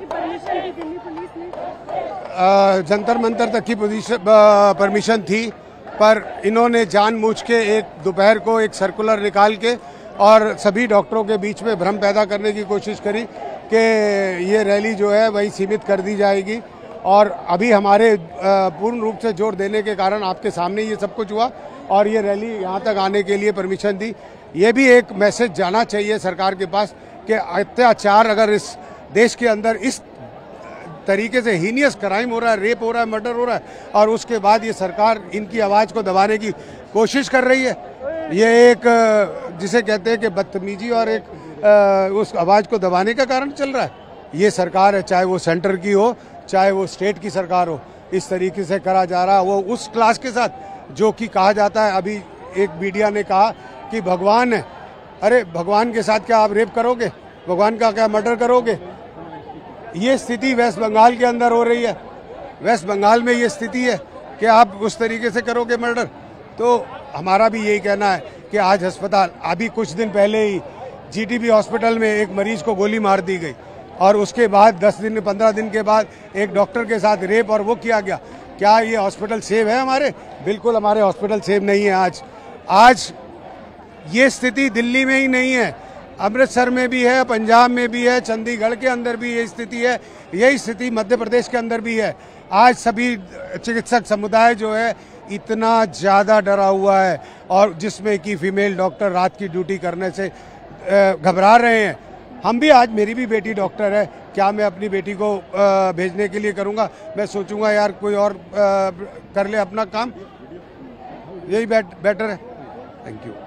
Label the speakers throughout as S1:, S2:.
S1: जंतर मंतर तक की परमिशन थी, पर इन्होंने जानबूझ के एक दोपहर को एक सर्कुलर निकाल के और सभी डॉक्टरों के बीच में भ्रम पैदा करने की कोशिश करी कि ये रैली जो है वही सीमित कर दी जाएगी। और अभी हमारे पूर्ण रूप से जोर देने के कारण आपके सामने ये सब कुछ हुआ और ये रैली यहाँ तक आने के लिए परमिशन दी। ये भी एक मैसेज जाना चाहिए सरकार के पास कि अत्याचार अगर इस देश के अंदर इस तरीके से हीनियस क्राइम हो रहा है, रेप हो रहा है, मर्डर हो रहा है, और उसके बाद ये सरकार इनकी आवाज़ को दबाने की कोशिश कर रही है, ये एक जिसे कहते हैं कि बदतमीजी और एक उस आवाज़ को दबाने का कारण चल रहा है। ये सरकार है, चाहे वो सेंटर की हो चाहे वो स्टेट की सरकार हो, इस तरीके से करा जा रहा है। वो उस क्लास के साथ जो कि कहा जाता है, अभी एक मीडिया ने कहा कि भगवान है। अरे भगवान के साथ क्या आप रेप करोगे? भगवान का क्या मर्डर करोगे? ये स्थिति वेस्ट बंगाल के अंदर हो रही है। वेस्ट बंगाल में ये स्थिति है कि आप उस तरीके से करोगे मर्डर। तो हमारा भी यही कहना है कि आज अस्पताल, अभी कुछ दिन पहले ही जीटीबी हॉस्पिटल में एक मरीज को गोली मार दी गई और उसके बाद 10 दिन 15 दिन के बाद एक डॉक्टर के साथ रेप और वो किया गया। क्या ये हॉस्पिटल सेफ है हमारे? बिल्कुल हमारे हॉस्पिटल सेफ नहीं है। आज ये स्थिति दिल्ली में ही नहीं है, अमृतसर में भी है, पंजाब में भी है, चंडीगढ़ के अंदर भी यही स्थिति है, यही स्थिति मध्य प्रदेश के अंदर भी है। आज सभी चिकित्सक समुदाय जो है इतना ज़्यादा डरा हुआ है, और जिसमें कि फीमेल डॉक्टर रात की ड्यूटी करने से घबरा रहे हैं। हम भी, आज मेरी भी बेटी डॉक्टर है, क्या मैं अपनी बेटी को भेजने के लिए करूँगा? मैं सोचूंगा यार कोई और कर ले अपना काम, यही बेटर है। Thank you.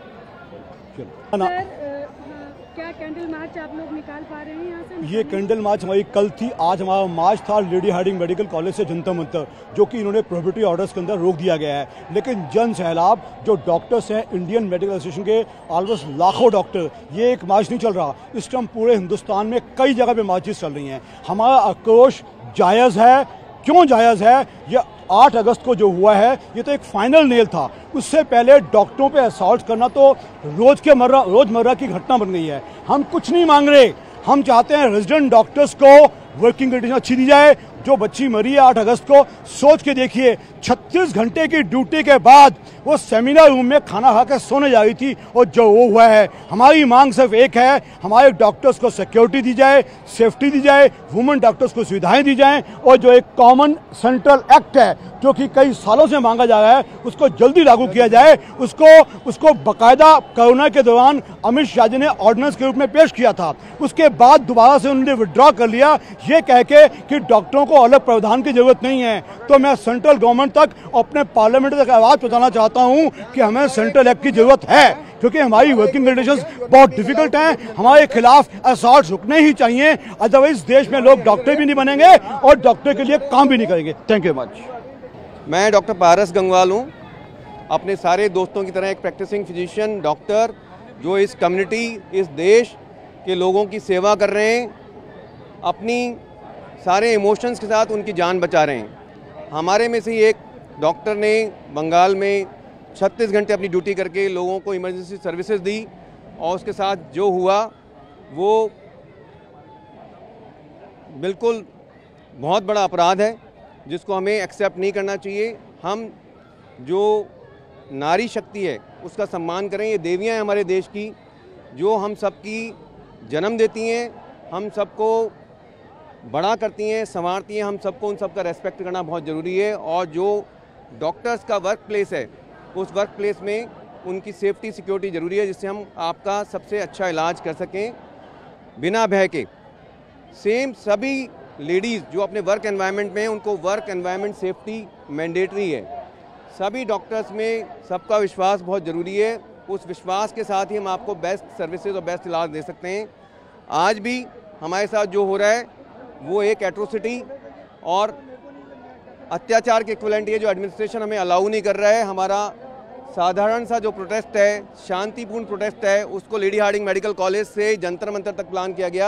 S2: क्या कैंडल मार्च आप लोग निकाल पा रहे हैं यहाँ से?
S3: ये कैंडल मार्च हमारी कल थी, आज हमारा मार्च था लेडी हार्डिंग मेडिकल कॉलेज से जंतर मंतर, जो कि इन्होंने प्रोहिबिटरी ऑर्डर्स के अंदर रोक दिया गया है। लेकिन जन सैलाब जो डॉक्टर्स हैं, इंडियन मेडिकल एसोसिएशन के ऑलमोस्ट लाखों डॉक्टर, ये एक मार्च नहीं चल रहा, इस टाइम पूरे हिंदुस्तान में कई जगह पे मार्चेस चल रही हैं। हमारा आक्रोश जायज़ है। क्यों जायज़ है? ये 8 अगस्त को जो हुआ है ये तो एक फाइनल नेल था। उससे पहले डॉक्टरों पे असॉल्ट करना तो रोजमर्रा की घटना बन गई है। हम कुछ नहीं मांग रहे, हम चाहते हैं रेजिडेंट डॉक्टर्स को वर्किंग कंडीशन अच्छी दी जाए। जो बच्ची मरी है 8 अगस्त को, सोच के देखिए, 36 घंटे की ड्यूटी के बाद वो सेमिनार रूम में खाना खाकर सोने जा रही थी, और जो वो हुआ है। हमारी मांग सिर्फ एक है, हमारे डॉक्टर्स को सिक्योरिटी दी जाए, सेफ्टी दी जाए, वुमेन डॉक्टर्स को सुविधाएं दी जाएं, और जो एक कॉमन सेंट्रल एक्ट है जो कि कई सालों से मांगा जा रहा है, उसको जल्दी लागू किया जाए। उसको बाकायदा कोरोना के दौरान अमित शाह जी ने ऑर्डिनेंस के रूप में पेश किया था, उसके बाद दोबारा से उन्होंने विड्रॉ कर लिया, ये कह के कि डॉक्टरों को अलग प्रावधान की जरूरत नहीं है। तो मैं सेंट्रल गवर्नमेंट तक, अपने पार्लियामेंट तक आवाज पहुंचाना चाहता हूं कि हमें सेंट्रल एक्ट की जरूरत है, क्योंकि हमारी वर्किंग कंडीशंस बहुत डिफिकल्ट हैं। हमारे खिलाफ असॉल्ट रुकने ही चाहिए, अदरवाइज देश में लोग डॉक्टर भी नहीं बनेंगे और डॉक्टर के लिए काम भी नहीं करेंगे। Thank you much.
S4: मैं डॉक्टर पारस गंगवाल हूँ, अपने सारे दोस्तों की तरह एक प्रैक्टिसिंग फिजिशियन डॉक्टर, जो इस कम्युनिटी, इस देश के लोगों की सेवा कर रहे हैं, अपनी सारे इमोशंस के साथ उनकी जान बचा रहे हैं। हमारे में से ही एक डॉक्टर ने बंगाल में 36 घंटे अपनी ड्यूटी करके लोगों को इमरजेंसी सर्विसेज दी, और उसके साथ जो हुआ वो बिल्कुल बहुत बड़ा अपराध है, जिसको हमें एक्सेप्ट नहीं करना चाहिए। हम जो नारी शक्ति है उसका सम्मान करें। ये देवियाँ हैं हमारे देश की, जो हम सबकी जन्म देती हैं, हम सबको बड़ा करती हैं, संवारती हैं। हम सबको उन सबका रेस्पेक्ट करना बहुत ज़रूरी है। और जो डॉक्टर्स का वर्क प्लेस है, उस वर्क प्लेस में उनकी सेफ्टी सिक्योरिटी ज़रूरी है, जिससे हम आपका सबसे अच्छा इलाज कर सकें बिना भय के। सेम सभी लेडीज़ जो अपने वर्क एनवायरनमेंट में हैं, उनको वर्क एनवायरनमेंट सेफ्टी मैंडेटरी है। सभी डॉक्टर्स में सबका विश्वास बहुत ज़रूरी है। उस विश्वास के साथ ही हम आपको बेस्ट सर्विसेज और बेस्ट इलाज दे सकते हैं। आज भी हमारे साथ जो हो रहा है वो एक एट्रोसिटी और अत्याचार के इक्विवेलेंट है, जो एडमिनिस्ट्रेशन हमें अलाउ नहीं कर रहा है। हमारा साधारण सा जो प्रोटेस्ट है, शांतिपूर्ण प्रोटेस्ट है, उसको लेडी हार्डिंग मेडिकल कॉलेज से जंतर मंतर तक प्लान किया गया।